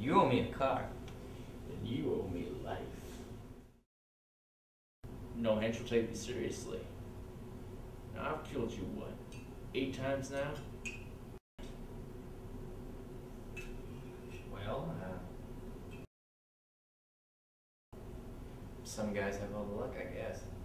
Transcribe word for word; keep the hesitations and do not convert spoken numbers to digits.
You owe me a car. And you owe me life. No hench will take me seriously. Now I've killed you, what, eight times now? Well, uh, some guys have all the luck, I guess.